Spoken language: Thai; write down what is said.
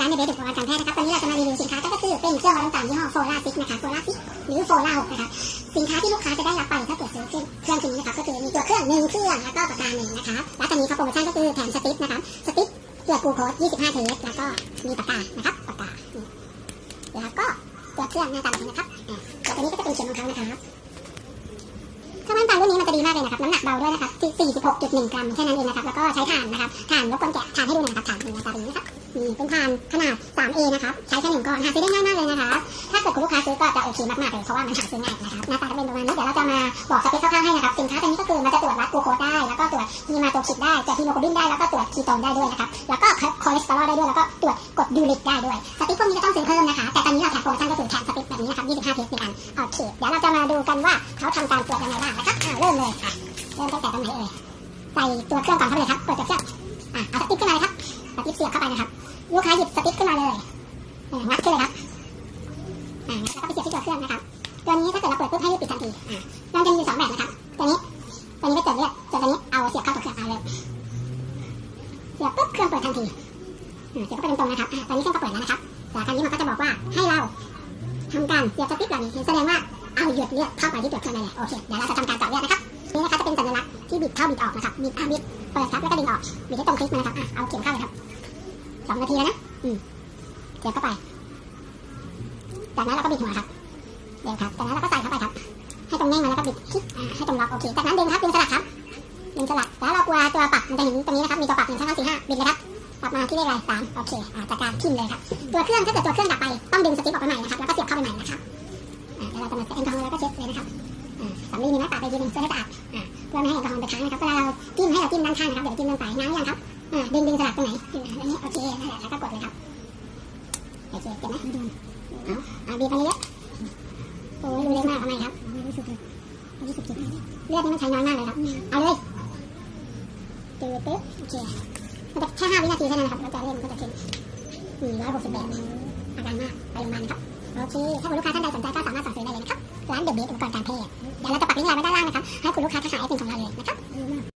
ร้านในเบสอุปกรณ์การแพทย์นะครับตอนนี้เราจะมารีวิวสินค้าก็คือเป็นเครื่องวัดน้ำตาลยี่ห้อโฟล่าซิกนะคะโฟล่าซิกหรือโฟล่า6นะครับสินค้าที่ลูกค้าจะได้รับไปถ้าเกิดซื้อเครื่องชิ้นนี้นะครับก็คือมีตัวเครื่อง1เครื่องแล้วก็ปากกา1นะคะแล้วตอนนี้เขาโปรโมชั่นก็คือแถมสติ๊กนะครับสติ๊กเกลือกูโค้ด25เทสแล้วก็มีปากกานะครับปากกาแล้วก็ตัวเครื่องหน้าตาแบบนี้นะครับแล้วตัวนี้ก็จะเป็นเข็มของเขานะครับเครื่องวัดน้ำตาลรุ่นนี้มันจะดีมากเลยนะครับน้ำหนักเบาด้วยนะครับ46.1 กรัมแค่นั้นเองนะครับแล้วก็ใช้ถ่านนะครับถ่านรบกวนแกะถ่านให้ดูหน่อยนะครับถ่านหน้าตาแบบนี้นะครับนี่เป็นถ่านขนาด 3A นะครับใช้แค่1ก้อนหาซื้อได้ง่ายมากเลยนะคะถ้าเกิดคุณลูกค้าซื้อก็จะโอเคมากๆเลยเพราะว่ามันหาซื้อง่ายนะครับหน้าตาจะเป็นประมาณนี้เดี๋ยวเราจะมาบอกสเปคคร่าวๆให้นะครับสินค้าตัวนี้ก็คือมันจะตรวจวัดกลูโคสได้แล้วก็ตรวจฮีมาโตคิดได้ตรวจฮีโมโกลบินได้แล้วก็ตรวจคีโตนได้ด้วยนะครับแล้วก็คอเลสเตอรอลได้ด้วยแล้วก็ตรวจกรดยูริกได้ด้วยสติ๊กพวกนี้ก็ต้องซื้อเพิ่มนะคะแต่ตอนนี้เราแถมโปรโมชั่นก็คือแถมสติ๊กแบบนี้นะครับ25เทสในอันโอเคเดี๋ยวเราจะมาดูกันว่าเขาทำการตรวจยังไงบ้างนะครับเริ่มเลยค่ะเริ่มตั้งแต่ตรงไหนใส่ตัวเครื่องก่อนเข้าไปเลยครับเปิดจากเครื่องเอาสติ๊กขึ้นมาเลยครับสติ๊กเสียบเข้าไปนะครับลูกค้าหยิบสติ๊กขึ้นมาเลยงัดขึ้นเลยครับแล้วก็ไปเสียบที่ตัวเครื่องนะครับตัวนี้ถ้าเกิดเราเปิดปุ๊บให้รีบปิดทันทีมันจะมี2แบบนะครับตัวนี้ไม่เจอเลือดส่วนตัวนี้เอาเสียบเข้าตัวเครื่องเลยเสียบปุ๊บเครื่องเปิดทันทีเสียบเข้าไปตรงๆนะครับตอนนี้เครื่องก็เปิดแล้วนะครับแต่ครั้งนี้มันก็จะบอกว่าให้เราทำการเสียบสติ๊กแบบนี้แสดงว่าเอาหยดเลือดเข้าไปที่ตัวเครื่องได้เลยโอเคเดี๋ยวเราจะทำการเจาะเลือดนะครับนี่นะคะจะเป็นสัญลักษณ์ที่บิดเข้าบิดออกนะครับบิดเปิดครับแล้วก็ดึงออกบิดให้ตรงคลิกนะครับเอาเข็มเข้าเลยครับ2 นาทีแล้วนะเสียบเข้าไปจากนั้นเราก็บิดหัวครับเดี๋ยวครับจากนั้นเราก็ใส่เข้าไปครับให้ตรงแน่งมาแล้วก็บิดคลิกให้ตรงล็อกโอเคจากนั้นดึงครับดึงสลักครับดึงสลักแล้วเรากลัวตัวปักมันจะเห็นตรงนี้นะครับมีตัวปัก1 2 3 4 5บิดเลยครับปักมาที่เลขอะไร3โอเคจัดการทิ่มเลยครับตัวเครื่องถ้าเกิดตัวเครื่องดับไปต้องดึงสติ๊กออกไปใหม่นะครับแล้วก็เสียบเข้าไปใหม่นะครับแล้วเราจะมาแอลกอฮอล์แล้วก็เช็ดเลยนะครับสำลีมีน้ำตาไปทีนึงเพื่อให้สะอาดเพื่อไม่ให้แอลกอฮอล์ไปค้างนะครับเวลาเราจิ้มให้เราจิ้มด้านข้างนะครับเดี๋ยวจิ้มด้านซ้ายน้ำยังครับดึงสลักตรงไหนอันนี้โอเคนั่นแหละแล้วก็กดเลยครับโอเคเจ็บไหมเอาบีบไปเยอะโอ้ยดูเร็วมากทำไมครับรู้สึกเลยเลือดนี่มันใช้น้อยมากเลยครับเอาเลยตืดปึ๊บโอเคมันจะแค่5 วินาทีเท่านั้นนะครับแล้วจะเล่นก็จะขึ้น160แบบอาการมากไปโรงพยาบาลครับโอเคถ้าคุณลูกค้าท่านใดสนใจก็สามารถสั่งซื้อได้เลยนะครับร้านเดอะเบสอุปกรณ์การแพทย์เดี๋ยวเราจะปักลิงก์ไว้ด้านล่างนะครับให้คุณลูกค้าทักหาไอติมของเราเลยนะครับ